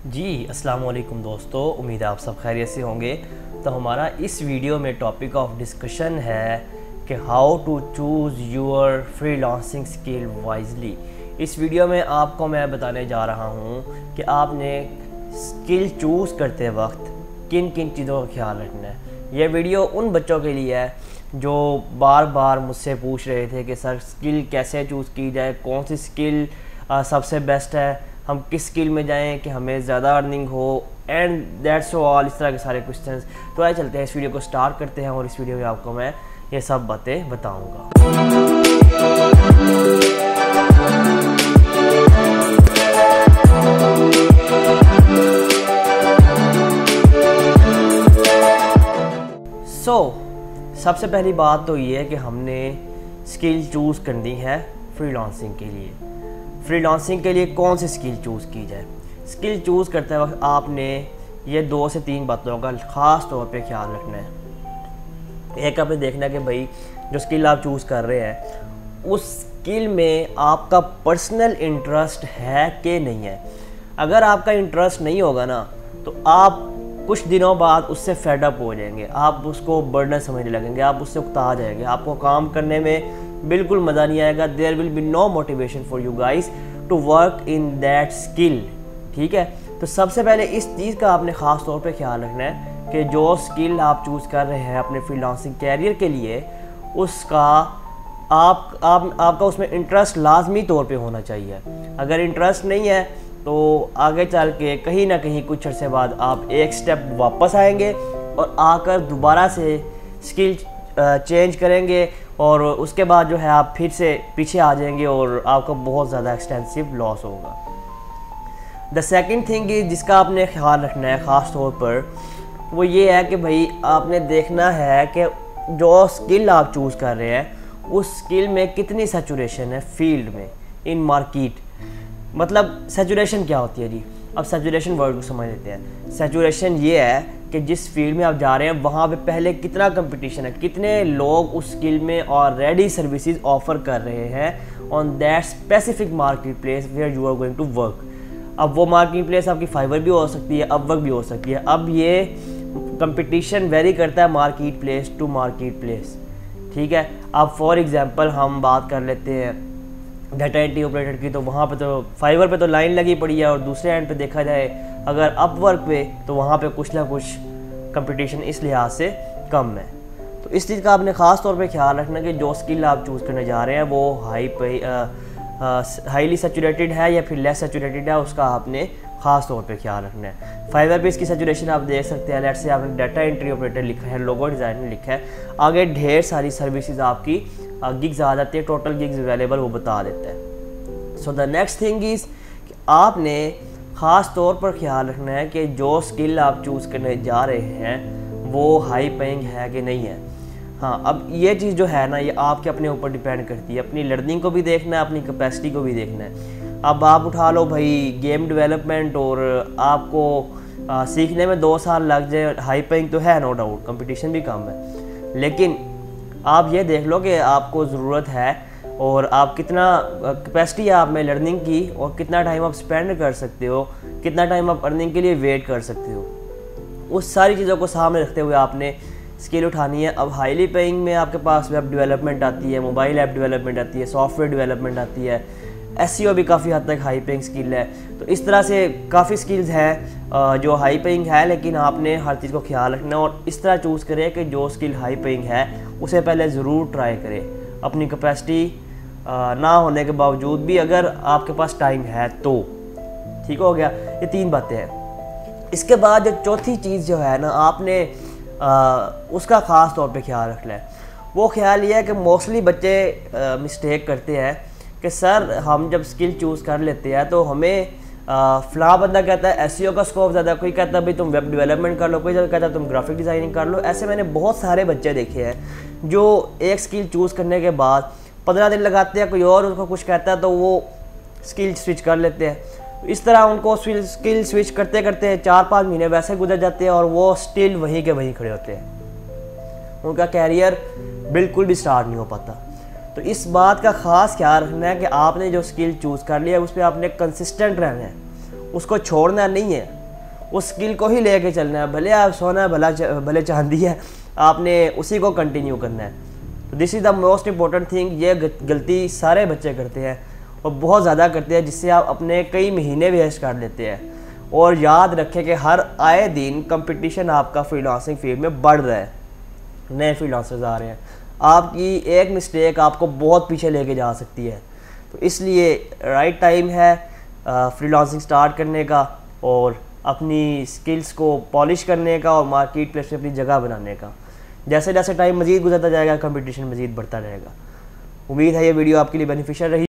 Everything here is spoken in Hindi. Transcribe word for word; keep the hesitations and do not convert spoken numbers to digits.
जी अस्सलाम वालेकुम दोस्तों, उम्मीद है आप सब खैरियत से होंगे। तो हमारा इस वीडियो में टॉपिक ऑफ डिस्कशन है कि how to choose your freelancing skill wisely. इस वीडियो में आपको मैं बताने जा रहा हूँ कि आपने स्किल चूज़ करते वक्त किन किन चीज़ों का ख्याल रखना है। यह वीडियो उन बच्चों के लिए है जो बार बार मुझसे पूछ रहे थे कि सर स्किल कैसे चूज़ की जाए, कौन सी स्किल सबसे बेस्ट है, हम किस स्किल में जाएं कि हमें ज़्यादा अर्निंग हो, एंड दैट्स ऑल, इस तरह के सारे क्वेश्चंस। तो आइए चलते हैं, इस वीडियो को स्टार्ट करते हैं और इस वीडियो में आपको मैं ये सब बातें बताऊंगा। सो so, सबसे पहली बात तो ये है कि हमने स्किल चूज़ करनी है फ्रीलांसिंग के लिए। फ्रीलांसिंग के लिए कौन सी स्किल चूज़ की जाए? स्किल चूज़ करते वक्त आपने ये दो से तीन बातों का ख़ास तौर पे ख्याल रखना है। एक आपने देखना है कि भाई जो स्किल आप चूज़ कर रहे हैं उस स्किल में आपका पर्सनल इंटरेस्ट है कि नहीं है। अगर आपका इंटरेस्ट नहीं होगा ना तो आप कुछ दिनों बाद उससे फेड अप हो जाएंगे, आप उसको बर्डन समझने लगेंगे, आप उससे उकता जाएंगे, आपको काम करने में बिल्कुल मज़ा नहीं आएगा। There will be no motivation for you guys to work in that skill. ठीक है, तो सबसे पहले इस चीज़ का आपने ख़ास तौर पे ख्याल रखना है कि जो स्किल आप चूज़ कर रहे हैं अपने फ्रीलांसिंग कैरियर के लिए, उसका आप, आप आपका उसमें इंटरेस्ट लाजमी तौर पे होना चाहिए। अगर इंटरेस्ट नहीं है तो आगे चल के कहीं ना कहीं कुछ अर्से बाद आप एक स्टेप वापस आएंगे और आकर दोबारा से स्किल चेंज करेंगे और उसके बाद जो है आप फिर से पीछे आ जाएंगे और आपका बहुत ज़्यादा एक्सटेंसिव लॉस होगा। द सेकंड थिंग इज जिसका आपने ख्याल रखना है ख़ास तौर पर, वो ये है कि भाई आपने देखना है कि जो स्किल आप चूज़ कर रहे हैं उस स्किल में कितनी सैचुरेशन है फील्ड में, इन मार्केट। मतलब सैचुरेशन क्या होती है जी? अब सैचुरेशन वर्ड को समझ लेते हैं। सैचुरेशन ये है कि जिस फील्ड में आप जा रहे हैं वहाँ पे पहले कितना कंपटीशन है, कितने लोग उस स्किल में ऑलरेडी सर्विसेज ऑफर कर रहे हैं on that specific marketplace where you are going to work. अब वो मार्केट प्लेस आपकी फाइवर भी हो सकती है, अपवर्क भी हो सकती है। अब ये कंपटीशन वेरी करता है marketplace to marketplace. ठीक है, अब फॉर एग्जांपल हम बात कर लेते हैं डाटा एंट्री ऑपरेटर की, तो वहाँ पे तो फाइवर पे तो लाइन लगी पड़ी है, और दूसरे एंड पे देखा जाए अगर अपवर्क पे तो वहाँ पे कुछ ना कुछ कंपटीशन इस लिहाज से कम है। तो इस चीज़ का आपने ख़ास तौर पे ख्याल रखना कि जो स्किल आप चूज़ करने जा रहे हैं वो हाई पे हाईली सैचुरेटेड है या फिर लेस सैचुरेटेड है, उसका आपने ख़ास तौर पे ख्याल रखना है। फाइवर पे इसकी सैचुरेशन आप देख सकते हैं। लेट्स से आपने डाटा एंट्री ऑपरेटर लिखा है, लोगो डिज़ाइनर लिखा है, आगे ढेर सारी सर्विसेज आपकी गिग्स आ जाती है, टोटल गिग्स अवेलेबल वो बता देता है। So the next thing is कि आपने ख़ास तौर पर ख्याल रखना है कि जो स्किल आप चूज़ करने जा रहे हैं वो हाई पेइंग है कि नहीं है। हाँ, अब ये चीज़ जो है ना ये आपके अपने ऊपर डिपेंड करती है। अपनी लर्निंग को भी देखना है, अपनी कैपेसिटी को भी देखना है। अब आप उठा लो भाई गेम डेवलपमेंट और आपको आ, सीखने में दो साल लग जाए, हाई पेइंग तो है नो डाउट, कंपटीशन भी कम है, लेकिन आप ये देख लो कि आपको ज़रूरत है और आप कितना कैपेसिटी है आप में लर्निंग की और कितना टाइम आप स्पेंड कर सकते हो, कितना टाइम आप अर्निंग के लिए वेट कर सकते हो। उस सारी चीज़ों को सामने रखते हुए आपने स्किल उठानी है। अब हाईली पेइंग में आपके पास वेब डेवलपमेंट आती है, मोबाइल ऐप डेवलपमेंट आती है, सॉफ्टवेयर डेवलपमेंट आती है, एसईओ भी काफ़ी हद तक हाई पेइंग स्किल है। तो इस तरह से काफ़ी स्किल्स हैं जो हाई पेइंग है, लेकिन आपने हर चीज़ को ख्याल रखना और इस तरह चूज़ करें कि जो स्किल हाई पेइंग है उसे पहले ज़रूर ट्राई करें। अपनी कैपेसिटी ना होने के बावजूद भी अगर आपके पास टाइम है तो। ठीक हो गया, ये तीन बातें हैं। इसके बाद जो चौथी चीज़ जो है ना आपने आ, उसका ख़ास तौर पे ख्याल रखना है। वो ख्याल ये है कि मोस्टली बच्चे मिस्टेक करते हैं कि सर हम जब स्किल चूज़ कर लेते हैं तो हमें फ़लाँ बंदा कहता है एसईओ का स्कोप ज़्यादा, कोई कहता है भाई तुम वेब डेवलपमेंट कर लो, कोई कहता है तुम ग्राफिक डिज़ाइनिंग कर लो। ऐसे मैंने बहुत सारे बच्चे देखे हैं जो एक स्किल चूज़ करने के बाद पंद्रह दिन लगाते हैं, कोई और उनको कुछ कहता है तो वो स्किल स्विच कर लेते हैं। इस तरह उनको स्किल स्विच करते करते चार पाँच महीने वैसे गुजर जाते हैं और वो स्टिल वहीं के वहीं खड़े होते हैं, उनका कैरियर बिल्कुल भी स्टार्ट नहीं हो पाता। तो इस बात का ख़ास ख्याल रखना है कि आपने जो स्किल चूज़ कर लिया उस पर आपने कंसिस्टेंट रहना है, उसको छोड़ना नहीं है, उस स्किल को ही लेके चलना है। भले आप सोना भला भले चांदी है, आपने उसी को कंटिन्यू करना है। तो this is the most important thing. ये गलती सारे बच्चे करते हैं और बहुत ज़्यादा करते हैं, जिससे आप अपने कई महीने वेस्ट कर लेते हैं। और याद रखें कि हर आए दिन कंपटीशन आपका फ्रीलांसिंग फील्ड में बढ़ रहा है, नए फ्रीलांसर्स आ रहे हैं। आपकी एक मिस्टेक आपको बहुत पीछे लेके जा सकती है। तो इसलिए राइट टाइम है फ्रीलांसिंग स्टार्ट करने का और अपनी स्किल्स को पॉलिश करने का और मार्केट प्लेस में अपनी जगह बनाने का। जैसे जैसे टाइम मज़ीद गुजरता जाएगा, कंपटीशन मज़ीद बढ़ता रहेगा। उम्मीद है ये वीडियो आपके लिए बेनिफिशियल रही।